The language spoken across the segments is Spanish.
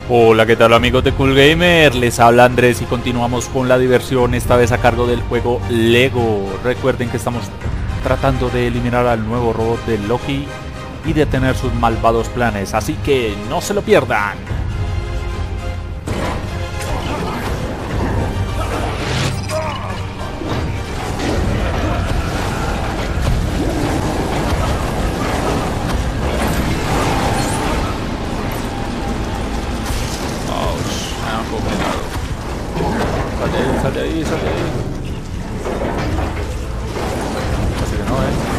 Hola, ¿qué tal amigos de Cool Gamer? Les habla Andrés y continuamos con la diversión, esta vez a cargo del juego Lego. Recuerden que estamos tratando de eliminar al nuevo robot de Loki y detener sus malvados planes, así que no se lo pierdan. Sal de ahí, sal de ahí. Así que no,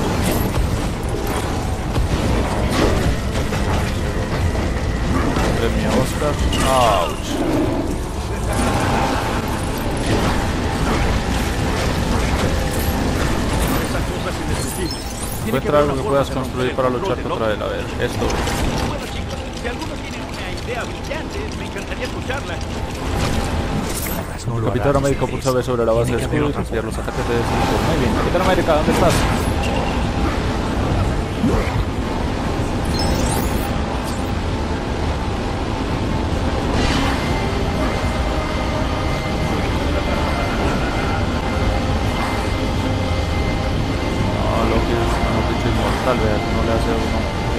Premio Oscar. Ouch. Encuentra algo que puedas construir para luchar contra él. A ver, esto. Bueno chicos, si alguno tiene una idea brillante, me encantaría escucharla. Capitán América pulsa B sobre la base de escudo y transfiere los ataques de destrucción. Muy bien, Capitán América, ¿dónde estás? No, Loki es un bicho inmortal, vea, no le hace a uno.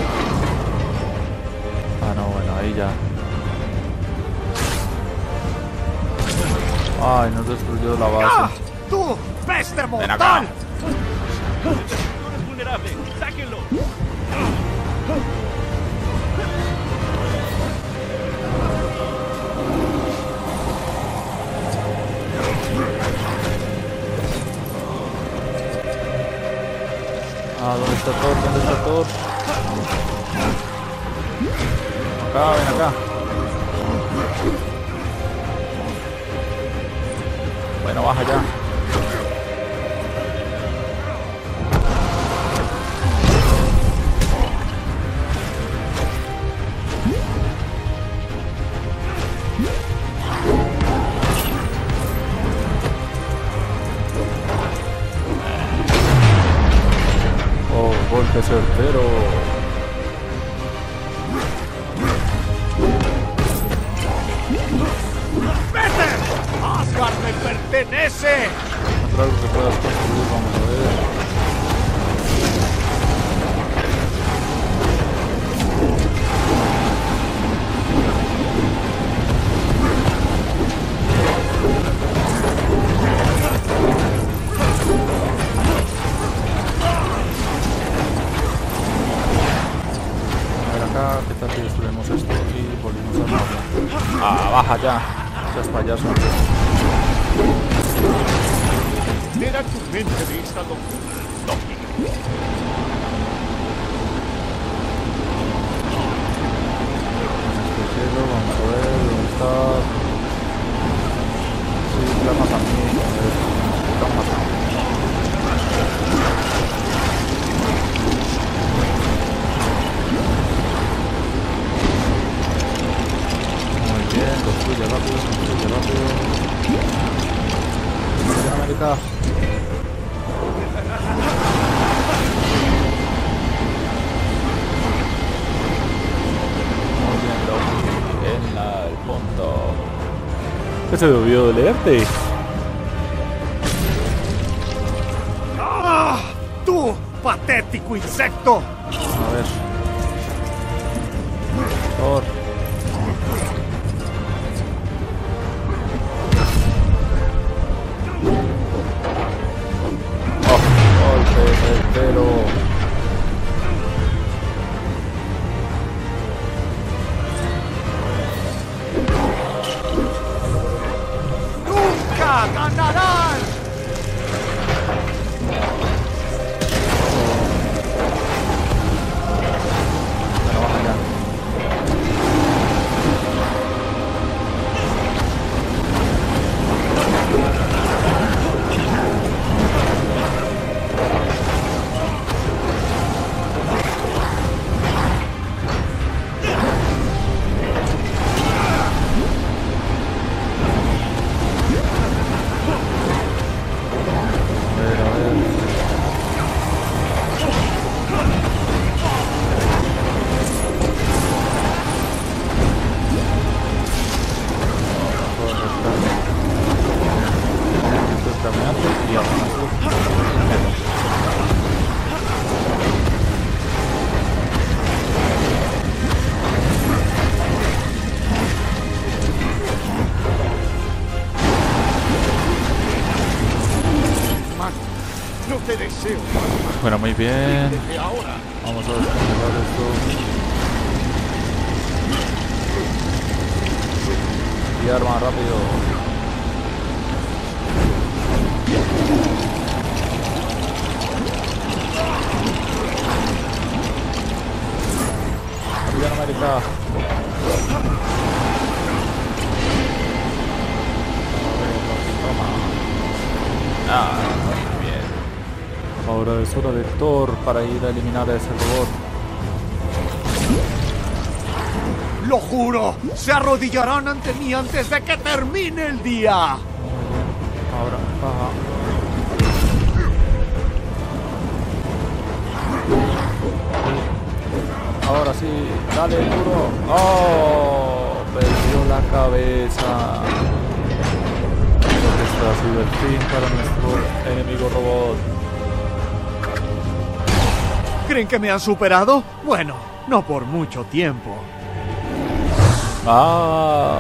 Ah, no, bueno, ahí ya. Ay, nos destruyó la base. ¡Tú, peste mortal! Ven acá. No es vulnerable, sáquenlo. Ah, ¿dónde está Thor? ¿Dónde está Thor? Acá, ven acá. Bueno, baja ya. Oh, golpe certero. ¡Vete! ¡Asgard me pertenece! Encontrar algo que puedas construir, vamos a ver. A ver acá, ¿qué tal si destruimos esto y volvimos a armarlo? Ah, baja ya. Seas payaso. Era tu mente de esta locura, Loki. Este cielo, vamos a ver dónde está. Sí, clamas a mí. A ver, clamas a mí. Muy bien, construye rápido, construye rápido. Capitán América. Muy bien, Loki. En el punto. ¿Qué se debió de leerte? ¡Ah! ¡Tú, patético insecto! A ver. Thor. Oh, golpe certero. ¡Nunca ganarán! Bueno, baja ya. deseo. Bueno, muy bien. Desde ahora. Vamos a descongelar esto. Y arma rápido. Capitán América. Muy bien. Ahora es hora de Thor para ir a eliminar a ese robot. ¡Lo juro! ¡Se arrodillarán ante mí antes de que termine el día! Muy bien. Ahora, baja. Ahora sí, dale duro. ¡Oh! Perdió la cabeza. Este ha sido el fin para nuestro enemigo robot. ¿Creen que me han superado? Bueno, no por mucho tiempo. Ah.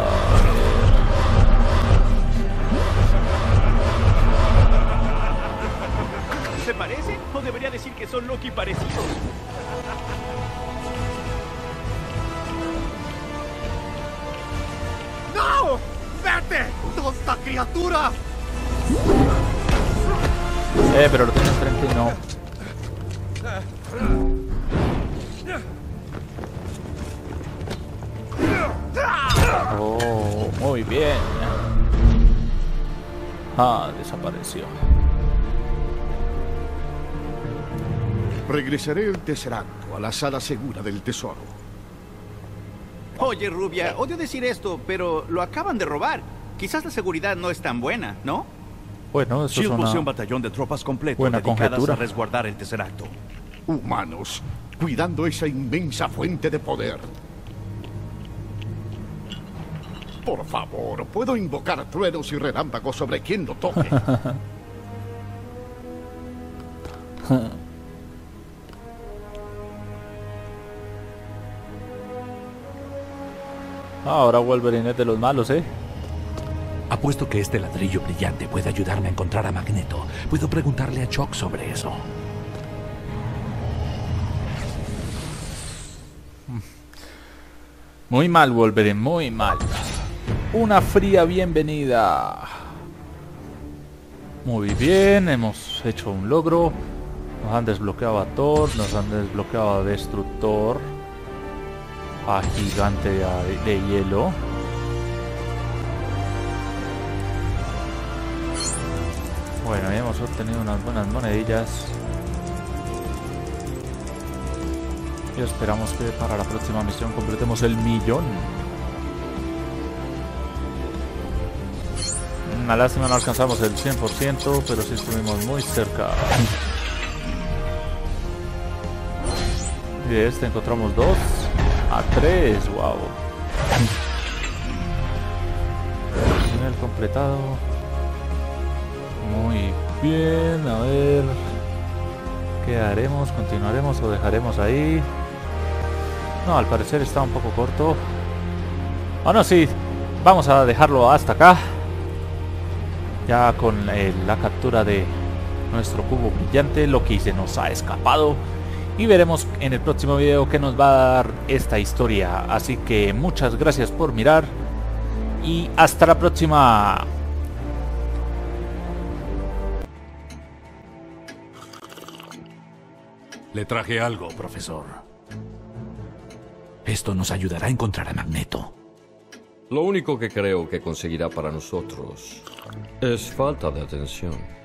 ¿Se parecen? ¿O debería decir que son Loki parecidos? ¡No! ¡Vete! ¡Tonta criatura! Pero lo tengo enfrente y no. Oh, muy bien. Ah, desapareció. Regresaré el Tesseracto a la sala segura del tesoro. Oye, Rubia, odio decir esto, pero lo acaban de robar. Quizás la seguridad no es tan buena, ¿no? Bueno, eso es Shield posee un una... batallón de tropas completo buena dedicadas conjetura. a resguardar el Tesseracto. Humanos, cuidando esa inmensa fuente de poder. Por favor, puedo invocar truenos y relámpagos sobre quien lo toque. Ahora Wolverine es de los malos, ¿eh? Apuesto que este ladrillo brillante puede ayudarme a encontrar a Magneto. Puedo preguntarle a Chuck sobre eso. Muy mal, Wolverine, muy mal. Una fría bienvenida. Muy bien, hemos hecho un logro. Nos han desbloqueado a Thor, nos han desbloqueado a Destructor, a Gigante de Hielo. Bueno, ya hemos obtenido unas buenas monedillas. Y esperamos que para la próxima misión completemos el 1.000.000. Una lástima no alcanzamos el 100%, pero sí estuvimos muy cerca. Y de este encontramos 2 a 3, wow. Nivel completado. Muy bien, a ver. ¿Qué haremos? ¿Continuaremos o dejaremos ahí? No, al parecer está un poco corto. Ah, no, sí. Vamos a dejarlo hasta acá. Ya con la captura de nuestro cubo brillante, Loki se nos ha escapado. Y veremos en el próximo video qué nos va a dar esta historia. Así que muchas gracias por mirar. Y hasta la próxima. Le traje algo, profesor. Esto nos ayudará a encontrar a Magneto. Lo único que creo que conseguirá para nosotros es falta de atención.